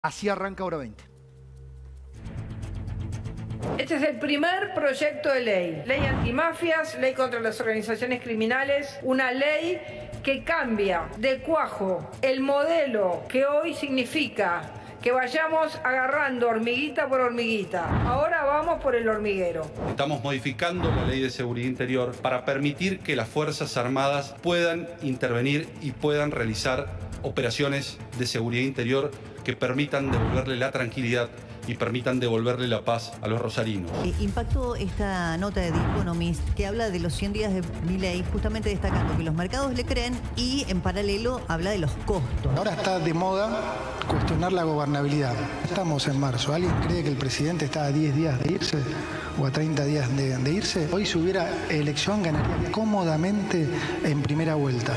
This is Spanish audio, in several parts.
Así arranca Hora 20. Este es el primer proyecto de ley. Ley antimafias, ley contra las organizaciones criminales, una ley que cambia de cuajo el modelo que hoy significa que vayamos agarrando hormiguita por hormiguita. Ahora vamos por el hormiguero. Estamos modificando la Ley de Seguridad Interior para permitir que las Fuerzas Armadas puedan intervenir y puedan realizar operaciones de seguridad interior que permitan devolverle la tranquilidad y permitan devolverle la paz a los rosarinos. Impactó esta nota de The Economist que habla de los 100 días de Milei, justamente destacando que los mercados le creen y en paralelo habla de los costos. Ahora está de moda cuestionar la gobernabilidad. Estamos en marzo. ¿Alguien cree que el presidente está a 10 días de irse o a 30 días de irse? Hoy si hubiera elección ganaría cómodamente en primera vuelta.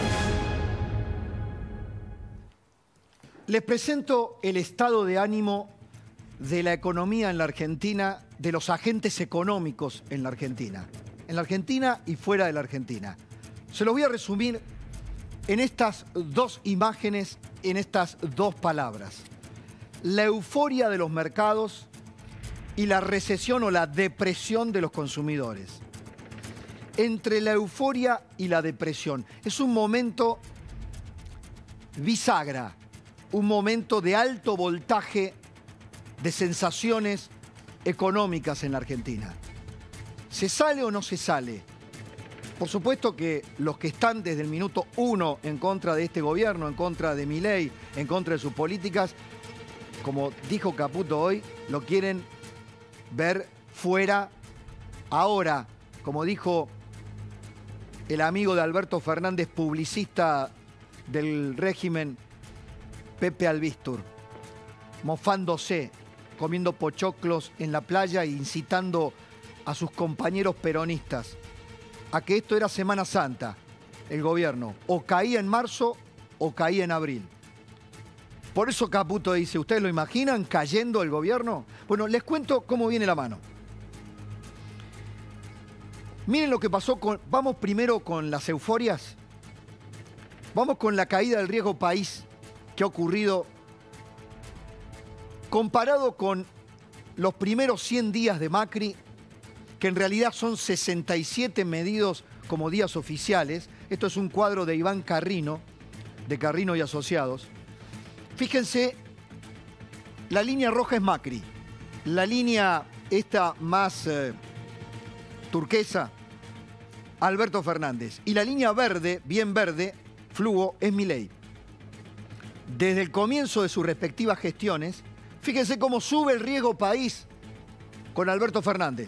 Les presento el estado de ánimo de la economía en la Argentina, de los agentes económicos en la Argentina y fuera de la Argentina. Se los voy a resumir en estas dos imágenes, en estas dos palabras. La euforia de los mercados y la recesión o la depresión de los consumidores. Entre la euforia y la depresión. Es un momento bisagra, un momento de alto voltaje de sensaciones económicas en la Argentina. ¿Se sale o no se sale? Por supuesto que los que están desde el minuto 1 en contra de este gobierno, en contra de Milei, en contra de sus políticas, como dijo Caputo hoy, lo quieren ver fuera ahora, como dijo el amigo de Alberto Fernández, publicista del régimen, Pepe Albistur, mofándose, comiendo pochoclos en la playa e incitando a sus compañeros peronistas a que esto era Semana Santa, el gobierno. O caía en marzo o caía en abril. Por eso Caputo dice, ¿ustedes lo imaginan cayendo el gobierno? Bueno, les cuento cómo viene la mano. Miren lo que pasó con... Vamos primero con las euforias. Vamos con la caída del riesgo país que ha ocurrido comparado con los primeros 100 días de Macri, que en realidad son 67 medidos como días oficiales. Esto es un cuadro de Iván Carrino, de Carrino y Asociados. Fíjense, la línea roja es Macri, la línea esta más turquesa, Alberto Fernández, y la línea verde, bien verde, fluo, es Milei. Desde el comienzo de sus respectivas gestiones, fíjense cómo sube el riesgo país con Alberto Fernández.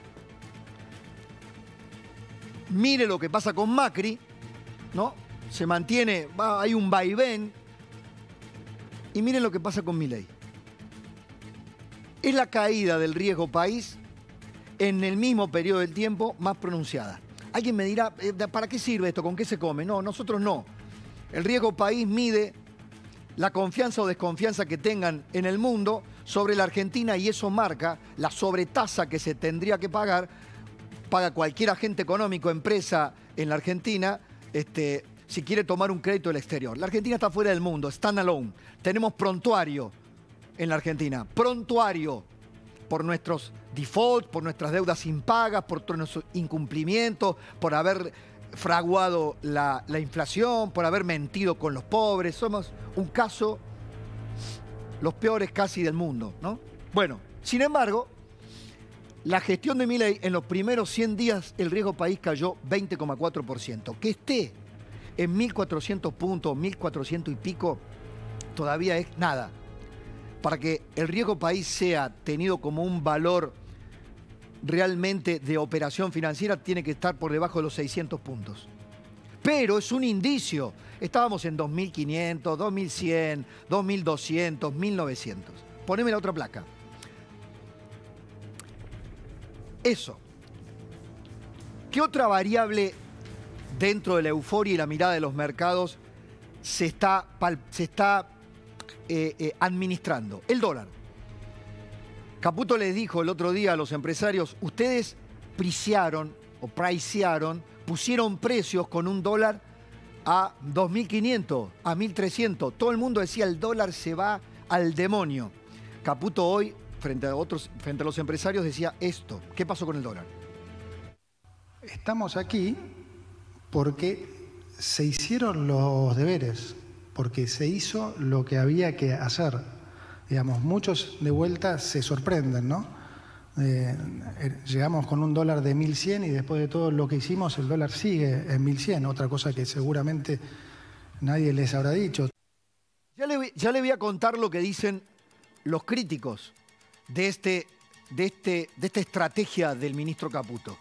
Mire lo que pasa con Macri, ¿no? Se mantiene, hay un vaivén. Y miren lo que pasa con Milei. Es la caída del riesgo país en el mismo periodo del tiempo más pronunciada. Alguien me dirá, ¿para qué sirve esto? ¿Con qué se come? No, nosotros no. El riesgo país mide la confianza o desconfianza que tengan en el mundo sobre la Argentina y eso marca la sobretasa que se tendría que paga cualquier agente económico, empresa en la Argentina, si quiere tomar un crédito del exterior. La Argentina está fuera del mundo, stand alone. Tenemos prontuario en la Argentina, prontuario por nuestros defaults, por nuestras deudas impagas, por nuestros incumplimientos, por haber fraguado la inflación, por haber mentido con los pobres. Somos un caso, los peores casi del mundo, ¿no? Bueno, sin embargo, la gestión de Milei en los primeros 100 días, el riesgo país cayó 20,4%. Que esté en 1.400 puntos, 1.400 y pico, todavía es nada. Para que el riesgo país sea tenido como un valor realmente de operación financiera, tiene que estar por debajo de los 600 puntos. Pero es un indicio. Estábamos en 2.500, 2.100, 2.200, 1.900. Poneme la otra placa. Eso. ¿Qué otra variable dentro de la euforia y la mirada de los mercados se está administrando? El dólar. Caputo les dijo el otro día a los empresarios, ustedes pricearon, pusieron precios con un dólar a 2.500, a 1.300. Todo el mundo decía el dólar se va al demonio. Caputo hoy, frente a los empresarios, decía esto. ¿Qué pasó con el dólar? Estamos aquí porque se hicieron los deberes, porque se hizo lo que había que hacer. Digamos, muchos de vuelta se sorprenden, ¿no? Llegamos con un dólar de 1.100 y después de todo lo que hicimos, el dólar sigue en 1.100, otra cosa que seguramente nadie les habrá dicho. Ya le voy a contar lo que dicen los críticos de esta estrategia del ministro Caputo.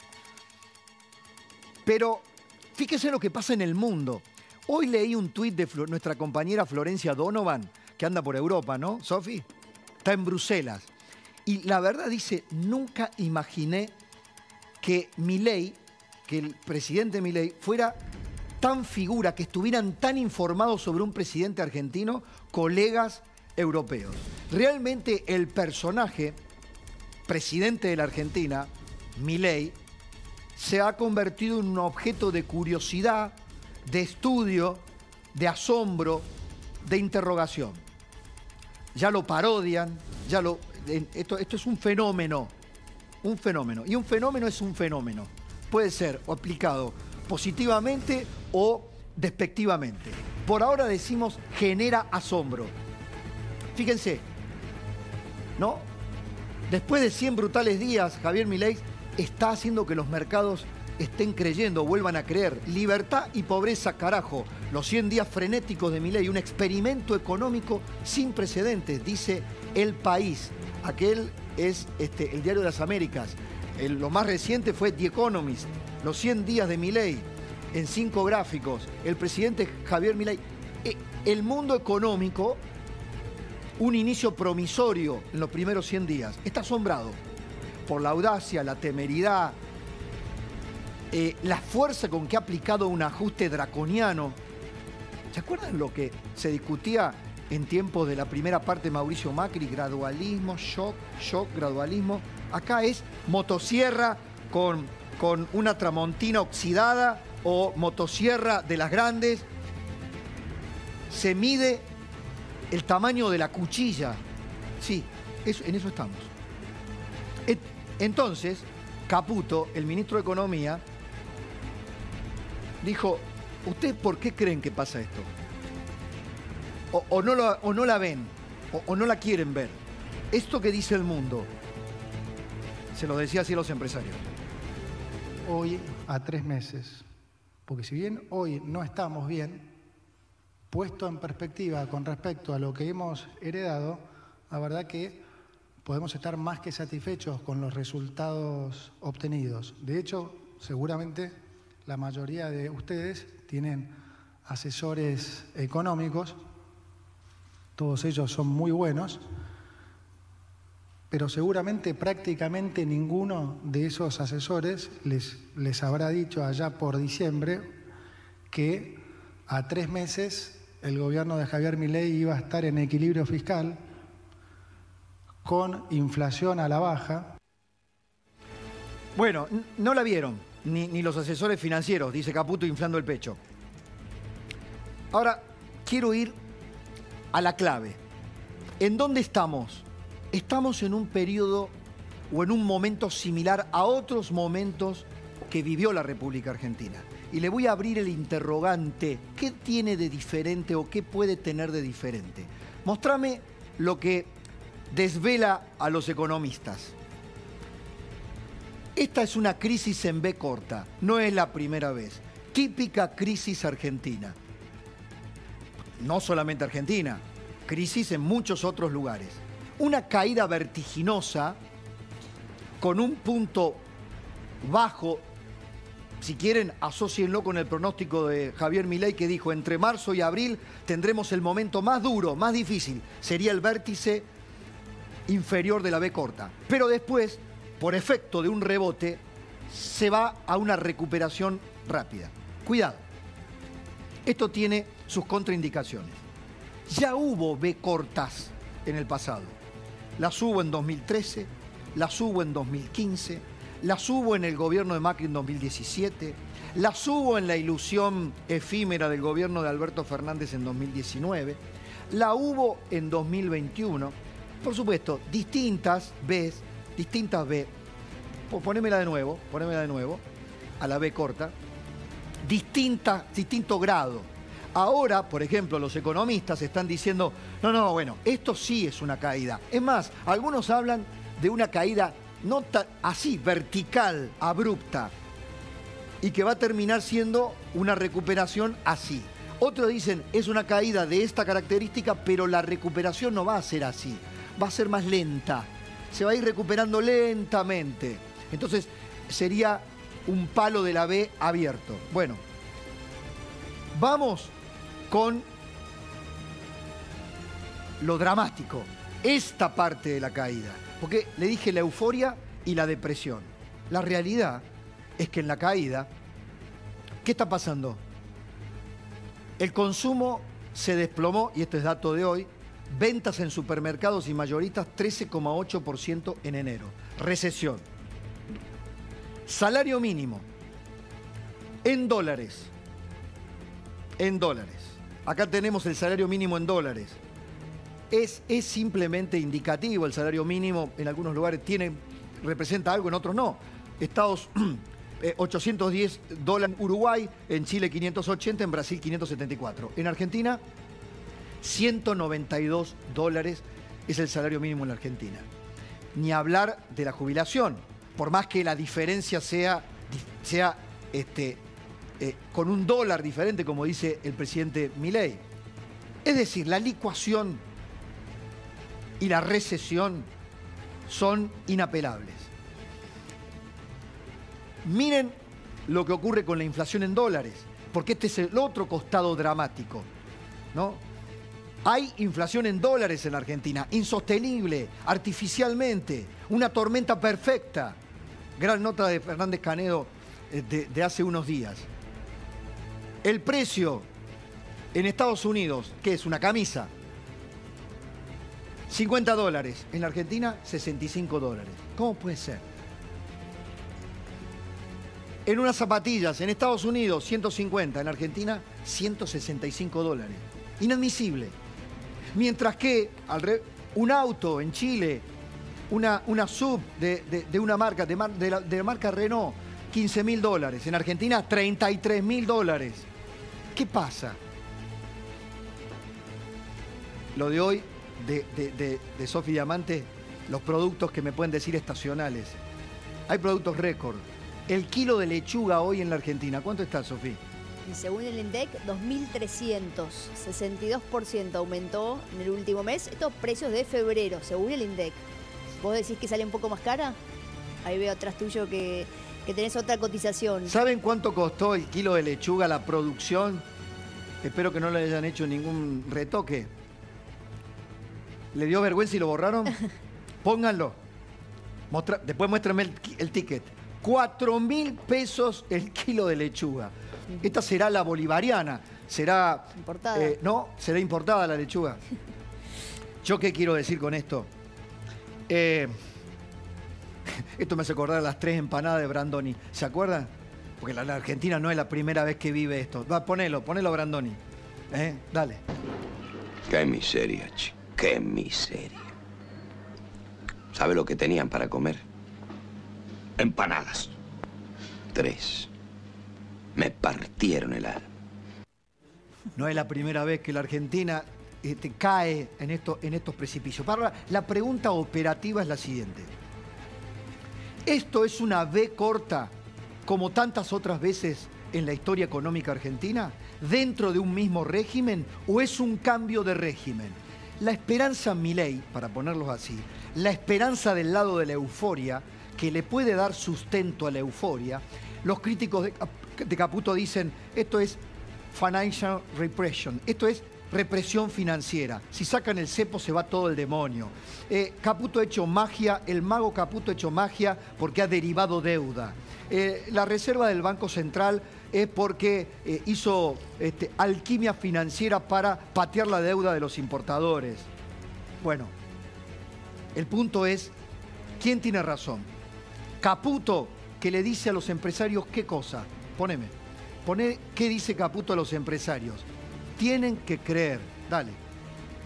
Pero fíjese lo que pasa en el mundo. Hoy leí un tuit de nuestra compañera Florencia Donovan, que anda por Europa, ¿no, Sofi? Está en Bruselas. Y la verdad dice, nunca imaginé que Milei, que el presidente Milei, fuera tan figura, que estuvieran tan informados sobre un presidente argentino, colegas europeos. Realmente el personaje, presidente de la Argentina, Milei, se ha convertido en un objeto de curiosidad, de estudio, de asombro, de interrogación. Ya lo parodian, esto es un fenómeno. Un fenómeno. Y un fenómeno es un fenómeno. Puede ser aplicado positivamente o despectivamente. Por ahora decimos genera asombro. Fíjense, ¿no? Después de 100 brutales días, Javier Milei está haciendo que los mercados estén creyendo, vuelvan a creer. Libertad y pobreza, carajo. Los 100 días frenéticos de Milei, un experimento económico sin precedentes, dice El País. Aquel es el Diario de las Américas. Lo más reciente fue The Economist. Los 100 días de Milei, en 5 gráficos. El presidente Javier Milei. El mundo económico, un inicio promisorio en los primeros 100 días. Está asombrado por la audacia, la temeridad, la fuerza con que ha aplicado un ajuste draconiano. ¿Se acuerdan lo que se discutía en tiempos de la primera parte de Mauricio Macri? Gradualismo, shock, gradualismo. Acá es motosierra con una tramontina oxidada o motosierra de las grandes. Se mide el tamaño de la cuchilla. Sí, en eso estamos. Entonces, Caputo, el ministro de Economía, dijo, ¿ustedes por qué creen que pasa esto? O no la ven, o no la quieren ver. Esto que dice el mundo, se lo decía así a los empresarios. Hoy, a 3 meses, porque si bien hoy no estamos bien, puesto en perspectiva con respecto a lo que hemos heredado, la verdad que podemos estar más que satisfechos con los resultados obtenidos. De hecho, seguramente la mayoría de ustedes tienen asesores económicos, todos ellos son muy buenos, pero seguramente prácticamente ninguno de esos asesores les habrá dicho allá por diciembre que a 3 meses el gobierno de Javier Milei iba a estar en equilibrio fiscal, con inflación a la baja. Bueno, no la vieron, ni los asesores financieros, dice Caputo inflando el pecho. Ahora, quiero ir a la clave. ¿En dónde estamos? Estamos en un periodo o en un momento similar a otros momentos que vivió la República Argentina. Y le voy a abrir el interrogante. ¿Qué tiene de diferente o qué puede tener de diferente? Mostrame lo que desvela a los economistas. Esta es una crisis en B corta, no es la primera vez. Típica crisis argentina. No solamente Argentina, crisis en muchos otros lugares. Una caída vertiginosa con un punto bajo. Si quieren, asócienlo con el pronóstico de Javier Milei, que dijo entre marzo y abril tendremos el momento más duro, más difícil. Sería el vértice inferior de la B corta. Pero después, por efecto de un rebote, se va a una recuperación rápida. Cuidado. Esto tiene sus contraindicaciones. Ya hubo B cortas en el pasado. Las hubo en 2013, las hubo en 2015, las hubo en el gobierno de Macri en 2017, las hubo en la ilusión efímera del gobierno de Alberto Fernández en 2019. La hubo en 2021. Por supuesto, distintas B. Ponémela de nuevo, a la B corta. Distinto grado. Ahora, por ejemplo, los economistas están diciendo, no, bueno, esto sí es una caída. Es más, algunos hablan de una caída no así, vertical, abrupta, y que va a terminar siendo una recuperación así. Otros dicen, es una caída de esta característica, pero la recuperación no va a ser así, va a ser más lenta, se va a ir recuperando lentamente. Entonces, sería un palo de la B abierto. Bueno, vamos con lo dramático, esta parte de la caída. Porque le dije la euforia y la depresión. La realidad es que en la caída, ¿qué está pasando? El consumo se desplomó, y este es dato de hoy, ventas en supermercados y mayoristas 13,8% en enero. Recesión. Salario mínimo en dólares. En dólares. Acá tenemos el salario mínimo en dólares. Es simplemente indicativo el salario mínimo. En algunos lugares representa algo, en otros no. Estados 810 dólares en Uruguay, en Chile 580, en Brasil 574. En Argentina, 192 dólares es el salario mínimo en la Argentina. Ni hablar de la jubilación, por más que la diferencia sea con un dólar diferente, como dice el presidente Milei. Es decir, la licuación y la recesión son inapelables. Miren lo que ocurre con la inflación en dólares, porque este es el otro costado dramático, ¿no? Hay inflación en dólares en la Argentina, insostenible, artificialmente, una tormenta perfecta. Gran nota de Fernández Canedo de hace unos días. El precio en Estados Unidos, ¿qué es? Una camisa. 50 dólares. En la Argentina, 65 dólares. ¿Cómo puede ser? En unas zapatillas, en Estados Unidos, 150. En Argentina, 165 dólares. Inadmisible. Mientras que un auto en Chile, una sub de una marca, de la marca Renault, 15.000 dólares. En Argentina, 33.000 dólares. ¿Qué pasa? Lo de hoy, de Sofi Diamante, los productos que me pueden decir estacionales. Hay productos récord. El kilo de lechuga hoy en la Argentina, ¿cuánto está, Sofi? Y según el INDEC, 2.300, 62% aumentó en el último mes. Estos precios de febrero, según el INDEC. ¿Vos decís que sale un poco más cara? Ahí veo atrás tuyo que tenés otra cotización. ¿Saben cuánto costó el kilo de lechuga, la producción? Espero que no le hayan hecho ningún retoque. ¿Le dio vergüenza y lo borraron? Pónganlo. Después muéstrenme el ticket. 4.000 pesos el kilo de lechuga. Esta será la bolivariana. Será... Importada. No, será importada la lechuga. ¿Yo qué quiero decir con esto? Esto me hace acordar a las 3 empanadas de Brandoni. ¿Se acuerdan? Porque la Argentina no es la primera vez que vive esto. Va, ponelo, Brandoni. Dale. Qué miseria, chico. Qué miseria. ¿Sabe lo que tenían para comer? Empanadas. 3. Me partieron el alma. No es la primera vez que la Argentina cae en estos precipicios. La pregunta operativa es la siguiente. ¿Esto es una B corta, como tantas otras veces en la historia económica argentina, dentro de un mismo régimen, o es un cambio de régimen? La esperanza en Milei, para ponerlos así, la esperanza del lado de la euforia, que le puede dar sustento a la euforia, los críticos de Caputo dicen, esto es financial repression, esto es represión financiera. Si sacan el cepo se va todo el demonio. Caputo ha hecho magia, el mago Caputo ha hecho magia porque ha derivado deuda. La reserva del Banco Central es porque hizo alquimia financiera para patear la deuda de los importadores. Bueno, el punto es, ¿quién tiene razón? Caputo, que le dice a los empresarios qué cosa. Poné qué dice Caputo a los empresarios. Tienen que creer. Dale.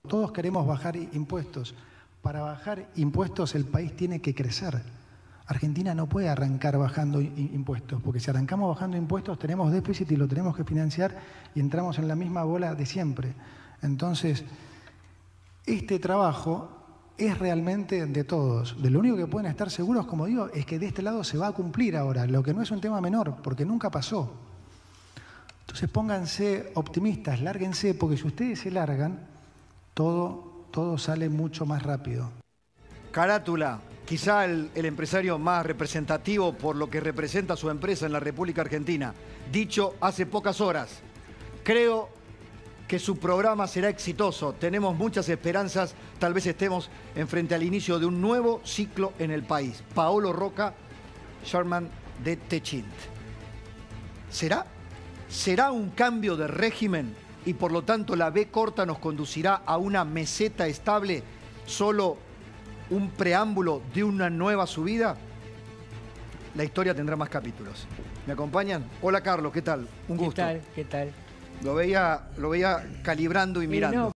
Todos queremos bajar impuestos. Para bajar impuestos el país tiene que crecer. Argentina no puede arrancar bajando impuestos, porque si arrancamos bajando impuestos tenemos déficit y lo tenemos que financiar y entramos en la misma bola de siempre. Entonces, este trabajo es realmente de todos. De lo único que pueden estar seguros, como digo, es que de este lado se va a cumplir ahora, lo que no es un tema menor, porque nunca pasó. Entonces pónganse optimistas, lárguense, porque si ustedes se largan, todo sale mucho más rápido. Carátula, quizá el empresario más representativo por lo que representa su empresa en la República Argentina. Dicho hace pocas horas, creo que su programa será exitoso. Tenemos muchas esperanzas. Tal vez estemos enfrente al inicio de un nuevo ciclo en el país. Paolo Roca, Sherman de Techint. ¿Será un cambio de régimen y por lo tanto la B corta nos conducirá a una meseta estable? ¿Solo un preámbulo de una nueva subida? La historia tendrá más capítulos. ¿Me acompañan? Hola Carlos, ¿qué tal? Un gusto. ¿Qué tal? Lo veía calibrando y mirando. No,